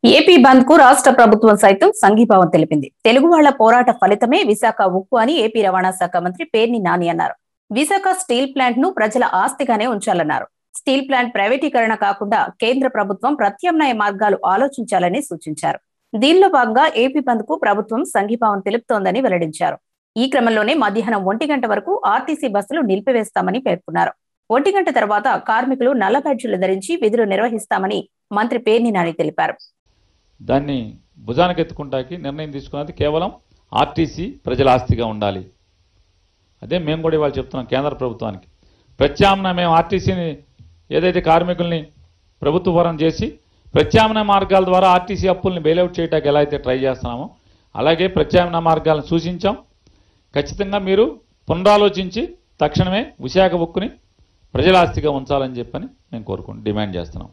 AP బంద్ కు రాష్ట్ర ప్రభుత్వం సైతం సంఘీభావం తెలిపింది. తెలుగు వాళ్ల పోరాట ఫలితమే విశాఖ ఉక్కు అని ఏపీ రవాణా శాఖ మంత్రి పేర్ని నాని అన్నారు. విశాఖ స్టీల్ ప్లాంట్ ను ప్రజల ఆస్తిగానే ఉంచాలన్నారు. స్టీల్ ప్లాంట్ ప్రైవేటీకరణ కాకుండా కేంద్ర ప్రభుత్వం ప్రత్యామ్నాయ మార్గాలు ఆలోచించాలని సూచించారు. దీనిలో భాగంగా ఏపీ బంద్ కు ప్రభుత్వం సంఘీభావం తెలుపుతోందని వెల్లడించారు. ఈ క్రమంలోనే మధ్యాహ్నం 1 గంట వరకు ఆర్టీసీ బస్సులు నిలిపివేస్తామని పేర్కొన్నారు. 1 గంట తర్వాత కార్మికులు నల్ల బ్యాడ్జీలు ధరించి విధులు నిర్వహిస్తామని మంత్రి పేర్ని నాని తెలిపారు. దాన్ని భుజానికి ఎత్తుకుంటాకి నిర్ణయం తీసుకున్నది కేవలం ఆర్టీసీ ప్రజల ఆస్తిగా ఉండాలి. అదే మేము కూడా ఇవాళ చెప్తున్నాం కేంద్ర ప్రభుత్వానికి. ప్రత్యామ్నాయ మేము ఆర్టీసీని ఏదైతే కార్మికుల్ని ప్రభుత్వపరం చేసి ప్రత్యామ్నాయ మార్గాల ద్వారా ఆర్టీసీ అప్పుల్ని బెయిలౌట్ చేయడానికి ఎలా అయితే ట్రై చేస్తున్నామో అలాగే ప్రత్యామ్నాయ మార్గాలను సూచించాం. ఖచ్చితంగా మీరు పునరాలోచించి తక్షణమే విశాఖ ఉక్కుని ప్రజల ఆస్తిగా ఉంచాలని చెప్పని మేము డిమాండ్ చేస్తున్నాం.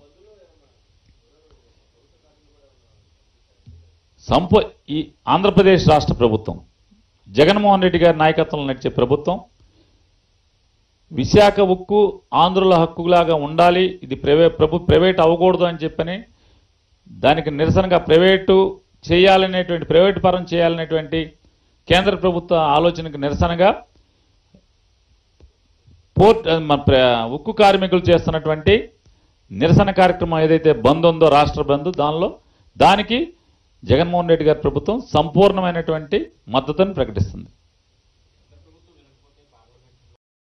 ఈ ఆంధ్రప్రదేశ్ రాష్ట్ర ప్రభుత్వం జగన్ మోహన్ రెడ్డి గారి నాయకత్వంలో నడిచే ప్రభుత్వం విశాఖ ఉక్కు ఆంధ్రుల హక్కులాగా ఉండాలి, ఇది ప్రైవేట్ అవ్వకూడదు అని చెప్పని దానికి నిరసనగా ప్రైవేటు చేయాలనేటువంటి ప్రైవేటు పరం చేయాలనేటువంటి కేంద్ర ప్రభుత్వ ఆలోచనకు నిరసనగా ఉక్కు కార్మికులు చేస్తున్నటువంటి నిరసన కార్యక్రమం ఏదైతే బంద్ ఉందో రాష్ట్ర బంద్ దానికి జగన్మోహన్ రెడ్డి గారి ప్రభుత్వం సంపూర్ణమైనటువంటి మద్దతును ప్రకటిస్తుంది.